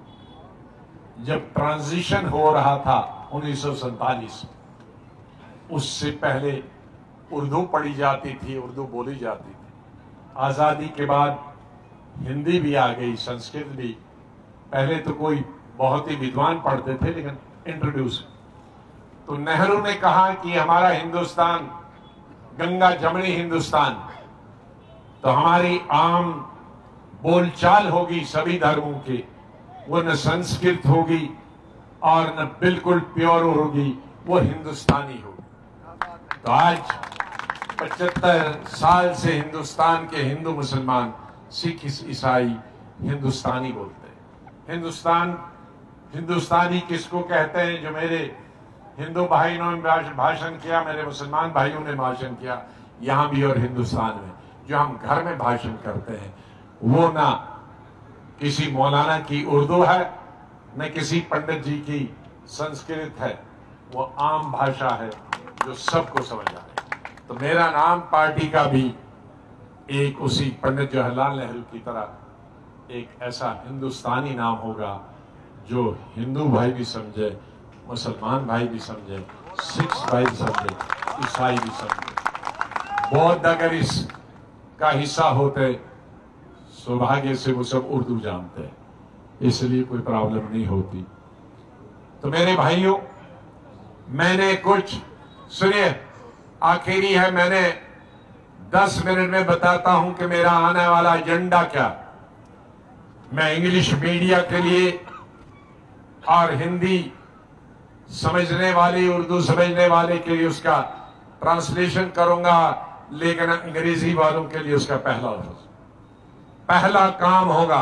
जब ट्रांजिशन हो रहा था 1947, उससे पहले उर्दू पढ़ी जाती थी, उर्दू बोली जाती थी। आजादी के बाद हिंदी भी आ गई, संस्कृत भी। पहले तो कोई बहुत ही विद्वान पढ़ते थे, लेकिन इंट्रोड्यूस। तो नेहरू ने कहा कि हमारा हिंदुस्तान गंगा जमनी हिंदुस्तान, तो हमारी आम बोलचाल होगी सभी धर्मों की, वो न संस्कृत होगी और न बिल्कुल प्योर होगी, वो हिंदुस्तानी होगी। तो आज 75 साल से हिंदुस्तान के हिंदू मुसलमान, सिख ईसाई हिंदुस्तानी बोलते हैं। हिंदुस्तानी किसको कहते हैं? जो मेरे हिंदू भाइयों ने भाषण किया, मेरे मुसलमान भाइयों ने भाषण किया, यहां भी और हिंदुस्तान में जो हम घर में भाषण करते हैं, वो ना किसी मौलाना की उर्दू है, न किसी पंडित जी की संस्कृत है, वो आम भाषा है जो सबको समझ आए। तो मेरा नाम पार्टी का भी एक उसी पंडित जवाहरलाल नेहरू की तरह एक ऐसा हिंदुस्तानी नाम होगा जो हिंदू भाई भी समझे, मुसलमान भाई भी समझे, सिख भाई भी समझे, ईसाई भी समझे। बौद्ध अगर इसका हिस्सा होते, सौभाग्य से वो सब उर्दू जानते हैं, इसलिए कोई प्रॉब्लम नहीं होती। तो मेरे भाइयों, मैंने कुछ सुनिए, आखिरी है, मैंने 10 मिनट में बताता हूं कि मेरा आने वाला एजेंडा क्या। मैं इंग्लिश मीडिया के लिए और हिंदी समझने वाले, उर्दू समझने वाले के लिए उसका ट्रांसलेशन करूंगा, लेकिन अंग्रेजी वालों के लिए उसका पहला काम होगा।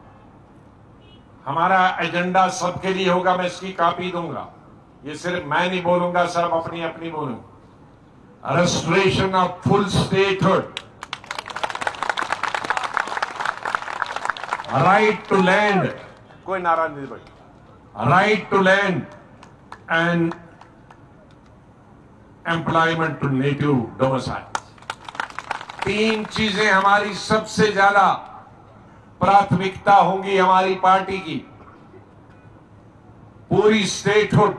हमारा एजेंडा सबके लिए होगा, मैं इसकी कॉपी दूंगा, ये सिर्फ मैं नहीं बोलूंगा, सब अपनी अपनी बोलूंगा। Restoration of full statehood, right to land, कोई नाराज नहीं भाई, right to land and employment to native domicile. 3 चीजें हमारी सबसे ज्यादा प्राथमिकता होंगी हमारी पार्टी की। पूरी स्टेटहुड,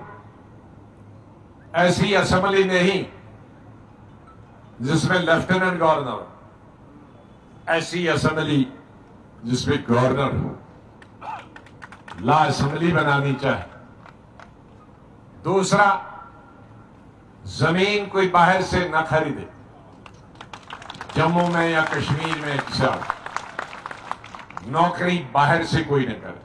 ऐसी असेंबली नहीं जिसमें लेफ्टिनेंट गवर्नर, ऐसी असेंबली जिसमें गवर्नर हो, ला असेंबली बनानी चाहिए। दूसरा, जमीन कोई बाहर से न खरीदे, जम्मू में या कश्मीर में एक नौकरी बाहर से कोई न करे।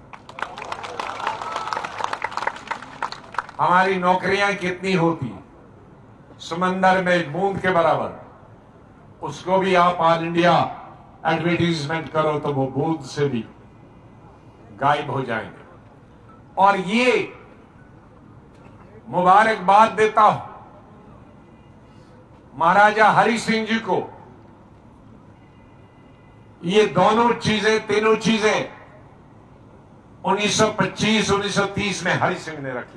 हमारी नौकरियां कितनी होती, समंदर में बूंद के बराबर, उसको भी आप ऑल इंडिया एडवर्टीजमेंट करो तो वो बूंद से भी गायब हो जाएंगे। और ये मुबारकबाद देता हूं महाराजा हरि सिंह जी को, ये दोनों चीजें, तीनों चीजें 1925-1930 में हरि सिंह ने रखी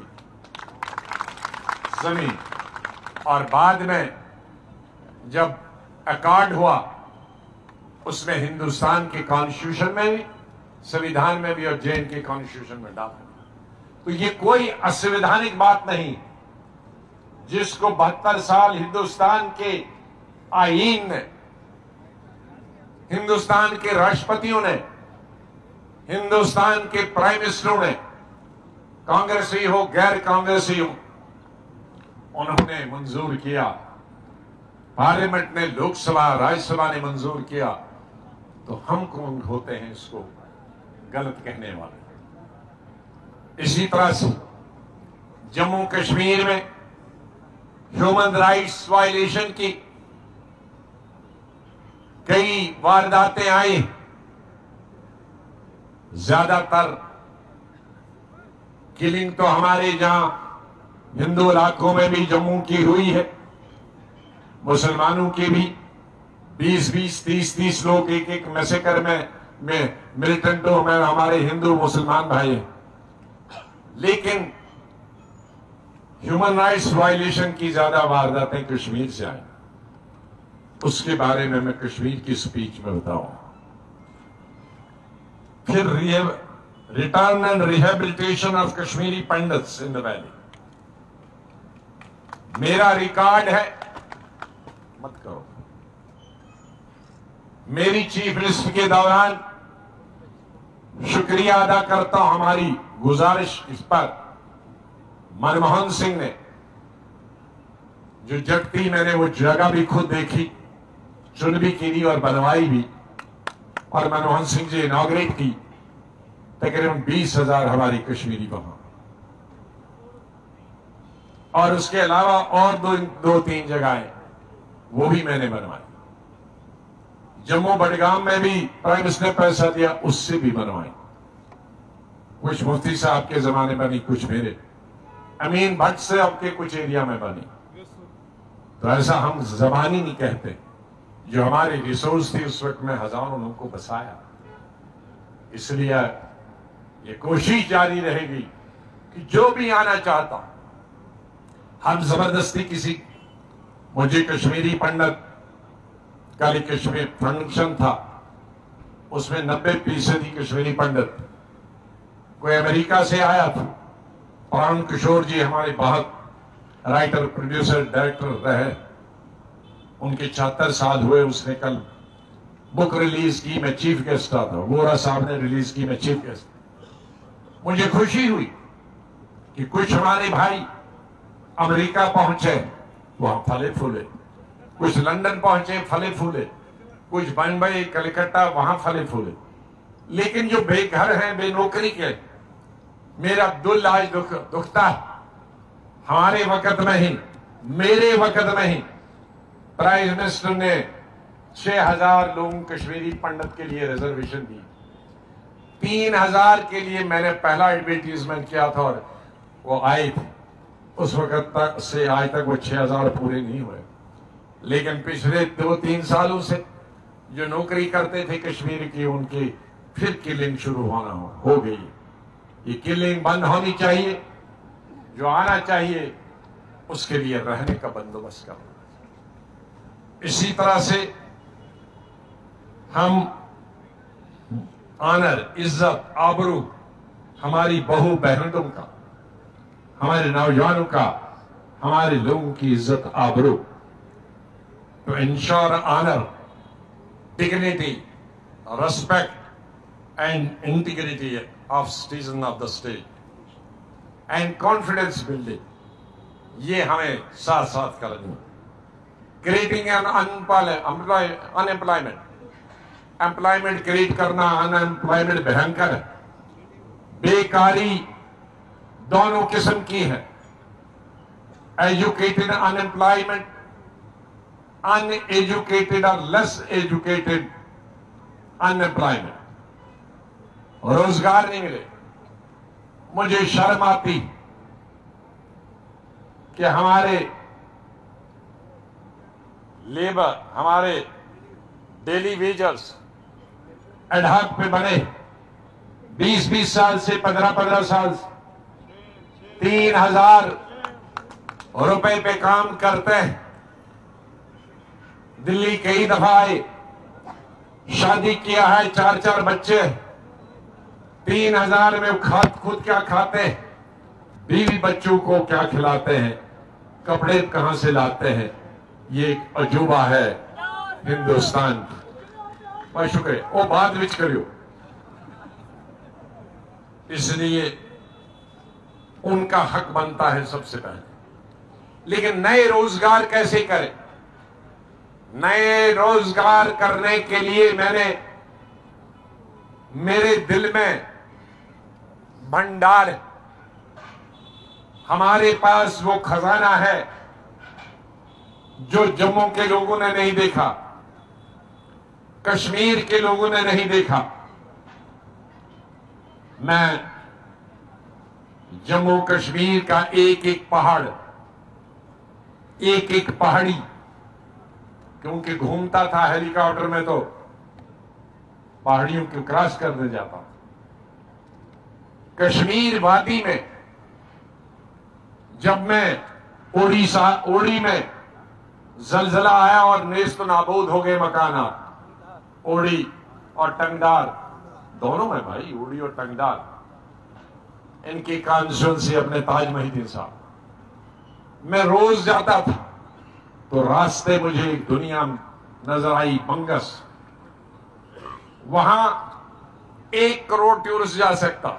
जमीन, और बाद में जब अकॉर्ड हुआ उसमें हिंदुस्तान के कॉन्स्टिट्यूशन में भी, संविधान में भी और जे एंड के कॉन्स्टिट्यूशन में डाला। तो ये कोई असंवैधानिक बात नहीं, जिसको 72 साल हिंदुस्तान के आईन ने, हिंदुस्तान के राष्ट्रपतियों ने, हिंदुस्तान के प्राइम मिनिस्टरों ने, कांग्रेसी हो गैर कांग्रेसी हो, उन्होंने मंजूर किया। पार्लियामेंट ने, लोकसभा राज्यसभा ने मंजूर किया। तो हम कौन होते हैं इसको गलत कहने वाले। इसी तरह से जम्मू कश्मीर में ह्यूमन राइट्स वायलेशन की कई वारदातें आई, ज्यादातर किलिंग तो हमारे जहां हिंदू इलाकों में भी जम्मू की हुई है, मुसलमानों की भी 20-20, 30-30 लोग एक मैसेकर में मिलिटेंटों में हमारे हिंदू मुसलमान भाई हैं। लेकिन ह्यूमन राइट्स वायलेशन की ज्यादा वारदातें कश्मीर से आई, उसके बारे में मैं कश्मीर की स्पीच में बताऊं। फिर return and rehabilitation of Kashmiri Pandits in the valley. मेरा रिकॉर्ड है, मत करो, मेरी चीफ मिनिस्टर के दौरान शुक्रिया अदा करता हूं, हमारी गुजारिश इस पर मनमोहन सिंह ने जो जगती, मैंने वो जगह भी खुद देखी, चुन भी की और बनवाई भी, और मनमोहन सिंह जी इनॉग्रेट की तकरीबन 20,000 हमारी कश्मीरी वहां, और उसके अलावा और 2-3 जगहें वो भी मैंने बनवाई। जम्मू बडगाम में भी प्राइम मिनिस्टर ने पैसा दिया, उससे भी बनवाई। कुछ मुफ्ती साहब के जमाने बनी, कुछ मेरे अमीन भट्ट से आपके कुछ एरिया में बनी। तो ऐसा हम जबानी नहीं कहते, जो हमारी रिसोर्स थी उस वक्त में हजारों लोगों को बसाया। इसलिए ये कोशिश जारी रहेगी कि जो भी आना चाहता, हम जबरदस्ती किसी, मुझे कश्मीरी पंडित कल कश्मीर फंक्शन था, उसमें 90% कश्मीरी पंडित, कोई अमेरिका से आया था। प्राण किशोर जी हमारे बहुत राइटर, प्रोड्यूसर, डायरेक्टर रहे, उनके 74 साल हुए। उसने कल बुक रिलीज की, मैं चीफ गेस्ट था, वोरा साहब ने रिलीज की, मैं चीफ गेस्ट। मुझे खुशी हुई कि कुछ हमारे भाई अमेरिका पहुंचे, वहां फले फूले, कुछ लंदन पहुंचे फले फूले, कुछ बम्बई कलकत्ता वहां फले फूले, लेकिन जो बेघर हैं, बेनौकरी के, मेरा दिल आज दुखता है। हमारे वक्त में ही, मेरे वक्त में ही प्राइम मिनिस्टर ने 6000 लोगों कश्मीरी पंडित के लिए रिजर्वेशन दी। 3000 के लिए मैंने पहला एडवर्टीजमेंट किया था और वो आए थे। उस वक्त तक से आज तक वो 6000 पूरे नहीं हुए, लेकिन पिछले 2-3 सालों से जो नौकरी करते थे कश्मीर की, उनकी फिर किलिंग शुरू हो गई। ये किलिंग बंद होनी चाहिए। जो आना चाहिए उसके लिए रहने का बंदोबस्त करना। इसी तरह से हम ऑनर, इज्जत, आबरू हमारी बहू बहनों का, हमारे नौजवानों का, हमारे लोगों की इज्जत आबरू, to ensure honor, dignity, respect and integrity of citizen of the state and confidence building, ये हमें साथ साथ करनी है। क्रिएटिंग अनएम्प्लॉयमेंट, एम्प्लॉयमेंट क्रिएट करना, अनएम्प्लॉयमेंट भयंकर है। बेकारी दोनों किस्म की है, एजुकेटेड अनएम्प्लॉयमेंट, अनएजुकेटेड और लेस एजुकेटेड अनएम्प्लॉयमेंट, रोजगार नहीं मिले। मुझे शर्म आती कि हमारे लेबर, हमारे डेली वेजर्स एडहॉक पे बने 20-20 साल से, 15-15 साल से 3000 रुपए पे काम करते हैं। दिल्ली कई दफा आए, शादी किया है, 4-4 बच्चे, 3000 में खुद क्या खाते हैं, बीवी बच्चों को क्या खिलाते हैं, कपड़े कहां से लाते हैं। ये एक अजूबा है हिंदुस्तान की। बहुत शुक्रिया, वो बाद विच करियो। इसलिए उनका हक बनता है सबसे पहले। लेकिन नए रोजगार कैसे करें? नए रोजगार करने के लिए मेरे दिल में भंडार, हमारे पास वो खजाना है जो जम्मू के लोगों ने नहीं देखा, कश्मीर के लोगों ने नहीं देखा। मैं जम्मू कश्मीर का एक एक पहाड़, एक एक पहाड़ी, क्योंकि घूमता था हेलीकॉप्टर में तो पहाड़ियों को क्रॉस करने जाता। कश्मीर वादी में जब मैं ओड़ी में जलजला आया और नेस्त नाबूद हो गए मकानात, ओड़ी और टंगदार दोनों में भाई, ओड़ी और टंगदार, इनकी कॉन्स्टिट्यूंसी अपने ताज मोहिद्दीन साहब। मैं रोज जाता था तो रास्ते मुझे एक दुनिया नजर आई, बंगस। वहां 1 करोड़ टूरिस्ट जा सकता।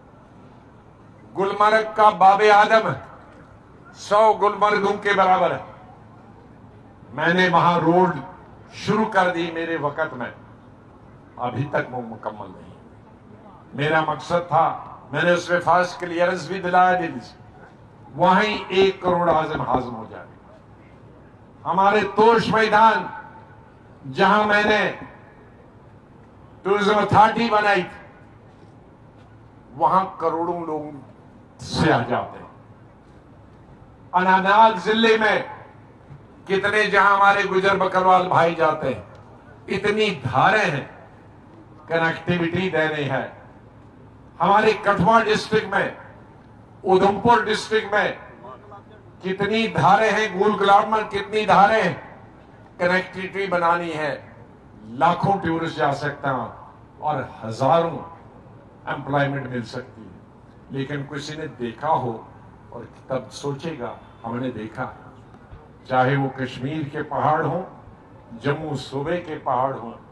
गुलमर्ग का बाबे आदम है, 100 गुलमर्गों के बराबर है। मैंने वहां रोड शुरू कर दी मेरे वक्त में, अभी तक वो मुकम्मल नहीं। मेरा मकसद था, मैंने उसमें फास्ट क्लियरेंस भी दिलाया दिल्ली से, वहीं 1 करोड़ हाजिम हो जाए। हमारे तोश मैदान जहां मैंने टूरिज्म अथॉरिटी बनाई थी, वहां करोड़ों लोग से आ जाते हैं। अनंतनाग जिले में कितने, जहां हमारे गुजर बकरवाल भाई जाते हैं, इतनी धारें हैं, कनेक्टिविटी देने हैं। हमारे कठुआ डिस्ट्रिक्ट में, उधमपुर डिस्ट्रिक्ट में कितनी धारें हैं, गुल गुलाब में कितनी धारें हैं, कनेक्टिविटी बनानी है। लाखों टूरिस्ट जा सकते हैं और हजारों एम्प्लॉयमेंट मिल सकती है। लेकिन किसी ने देखा हो और तब सोचेगा हमने देखा, चाहे वो कश्मीर के पहाड़ हों, जम्मू सूबे के पहाड़ हों,